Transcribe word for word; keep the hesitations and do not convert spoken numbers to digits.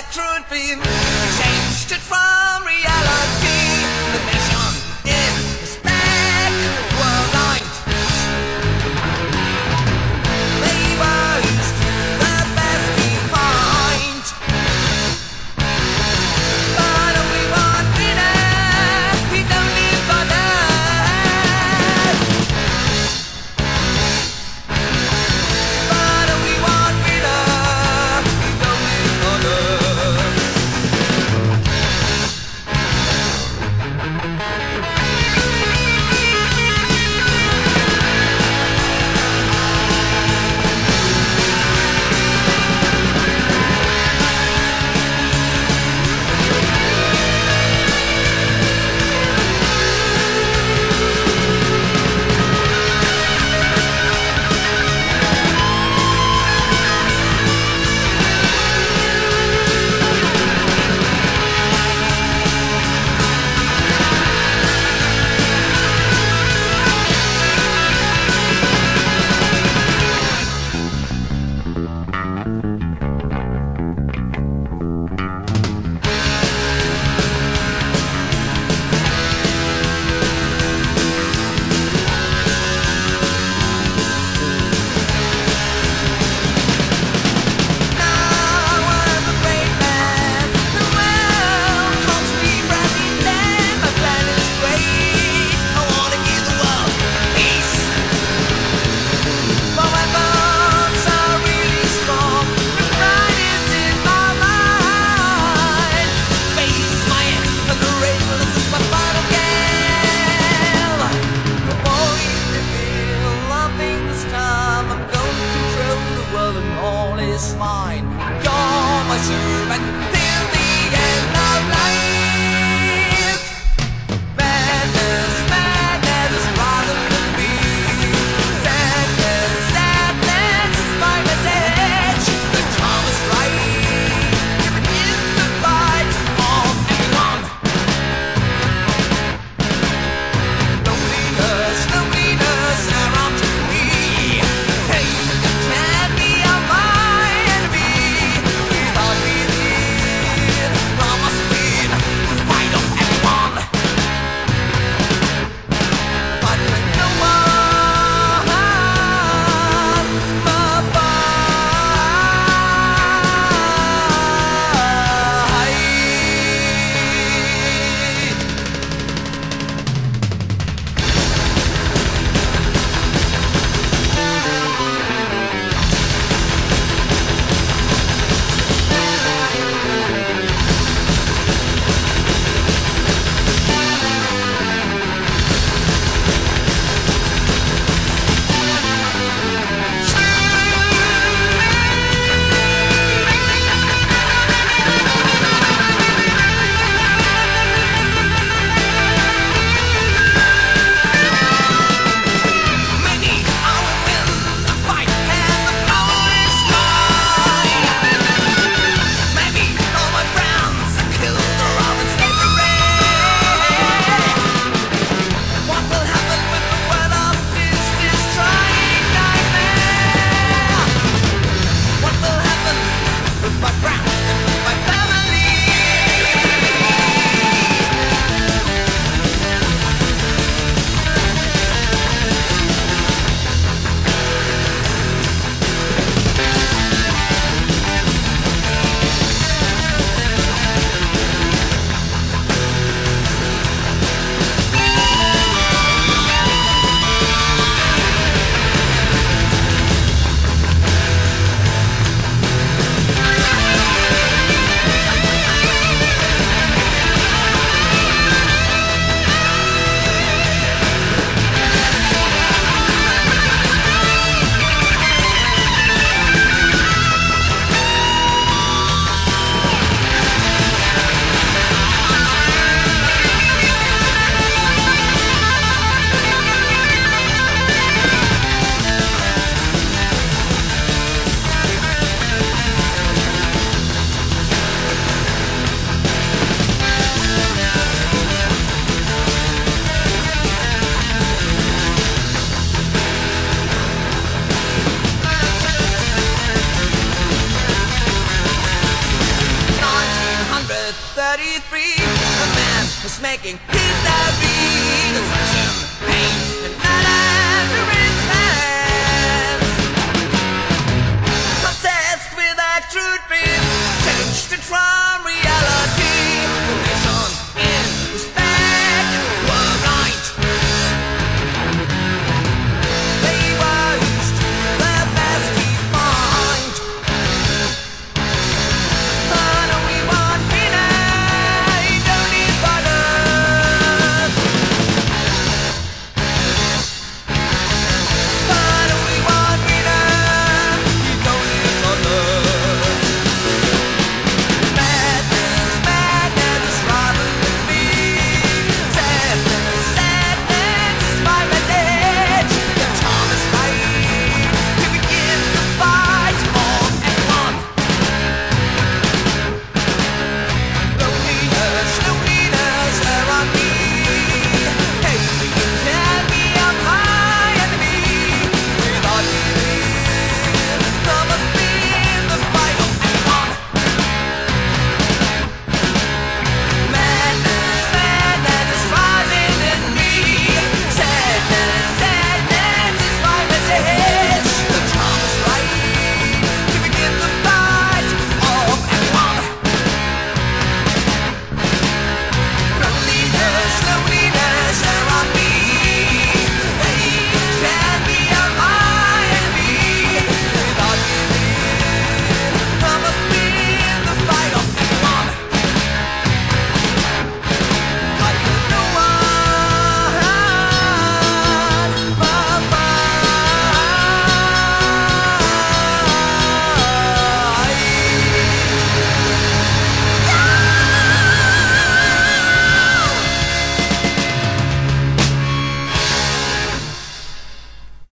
truth been changed it from reality. The nation in this back world light. Labors to the best we find. But we want winner, we don't live for that. But we want winner, we don't live for that. Is mine. You're my servant till the end of life. Madness, madness is rather than me. Sadness, sadness is my message. The time is right. Given in the fight of anyone. Loneliness, loneliness around me. Hey, you can be on my enemy. Without me. making history. The